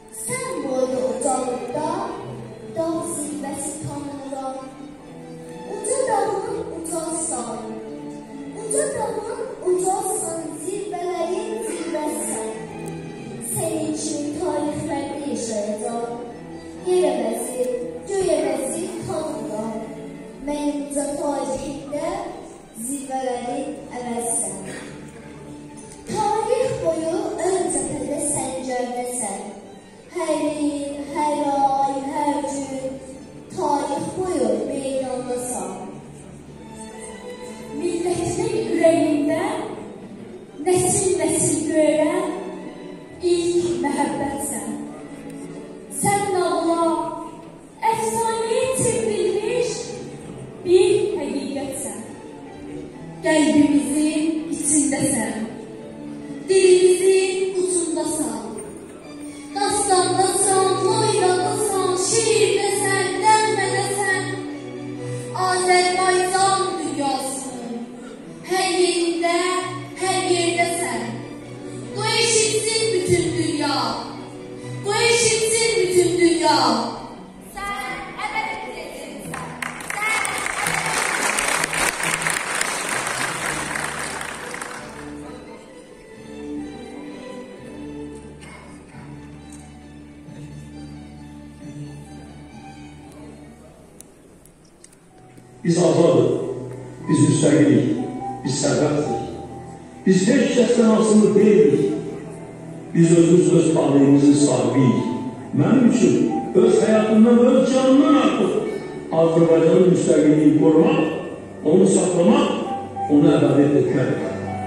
Sen boyda ucalıkta, dağ zirvəsi tanınıram. Uca dağın ucalsan, uca dağın ucalsan, zirvələrin zirvəsən. Senin için tarixlərdə yaşayacaq. Yer əvəzi, göy əvəzi tanınıram. Mən uca tarixində zirvələrin əvəzsən. Tarix boyu ön cəbhədə səncərdəsən. Hər il, hər ay, hər gün tarix boyu meydandasan. Millətinin ürəyində nəsil-nəsil görən ilk məhəbbətsən. Sən nağla, əfsanəyə çevrilmiş bir həqiqətsən. Qəlbimizin içindəsən, dilimizin ucundasan. Dastandasan, loyladasan, şiirdəsən, nəğmədəsən. Azərbaycan dünyasının hər yerində, hər yerdəsən. Bu eşitsin bütün dünya, bu eşitsin bütün dünya. Sən əbədiyyətinsən, sən Biz azadıq, biz müstəqilik, biz sərbəstdik. Biz heç kəsdən asılı deyilik. Biz özümüz öz talihimizin sahibiyik. Mənim üçün öz həyatımdan, öz canımdan artıq Azərbaycanın müstəqiliyini qorumaq, onu saxlamaq, onu əbədi etmək.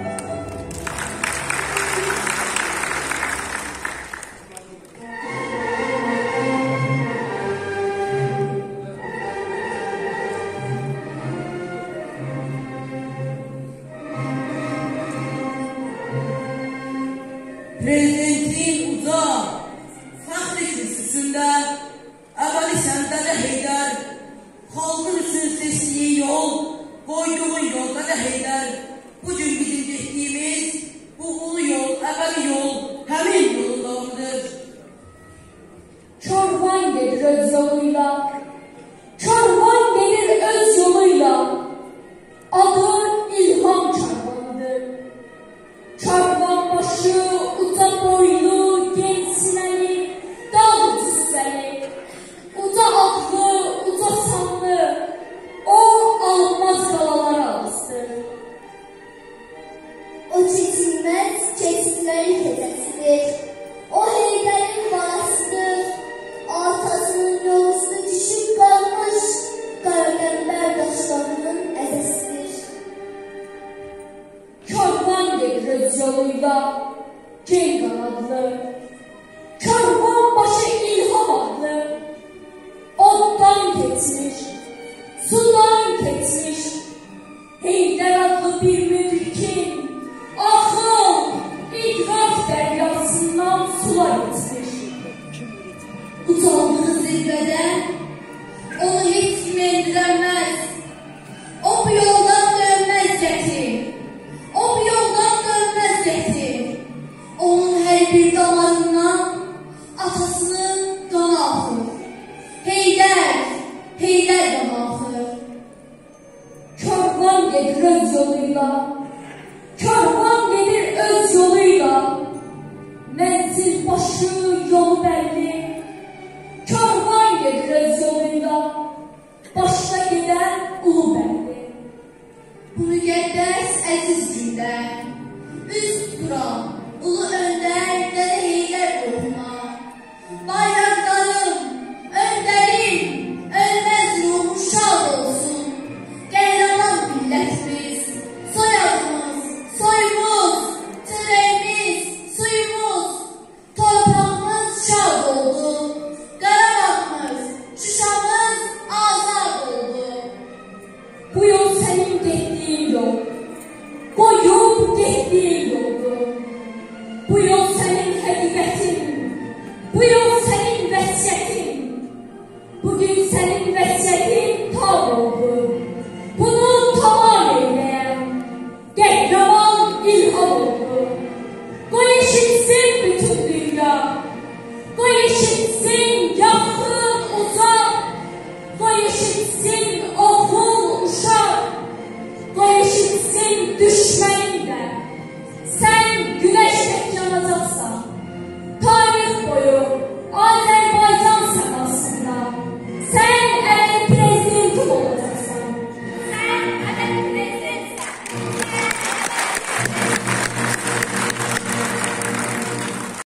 Prezidentin uca, fəxri kürsüsündə, əvvəli səndədə Heydər, xalqın üçün seçdiyi yol, qoyduğun yolda da Heydər. Bugün bizim getdiyimiz bu ulu yol, əvvəli yol, həmin yolun davamıdır. Karvan gelir öz yoluyla, karvan gelir öz yoluyla. Adı İlham Karvanıdır. Karvan başı, uca boylu, genç sinəli, dağ cüssəli, uca adlı, uca sanlı, o alınmaz qalalara alışdır. O keçilməz keçidlərin keçəsidir. O Heydərin balasıdır. Atasının yolcusu düşüb qalmış Qaraqəmbər daşlarının əzəsidir. Karvan gelir öz yoluyla, gen qanadlı. Karvan başı İlham adlı. Oddan keçmiş, sudan keçmiş. Heydər adlı bir müdrikin, axıl, idraf dəryasından sular içmiş. Utandığı zirvədən onu heç kim endirəməz. O bu yoldan dönməz yetim. O bu yoldan dönməz yetim. Onun hər bir damarından atasının qanı axır. Heydər, Heydər qanı axır. Karvan gelir öz yoluyla, karvan gelir öz yoluyla. Mənzil başı yolu bəlli.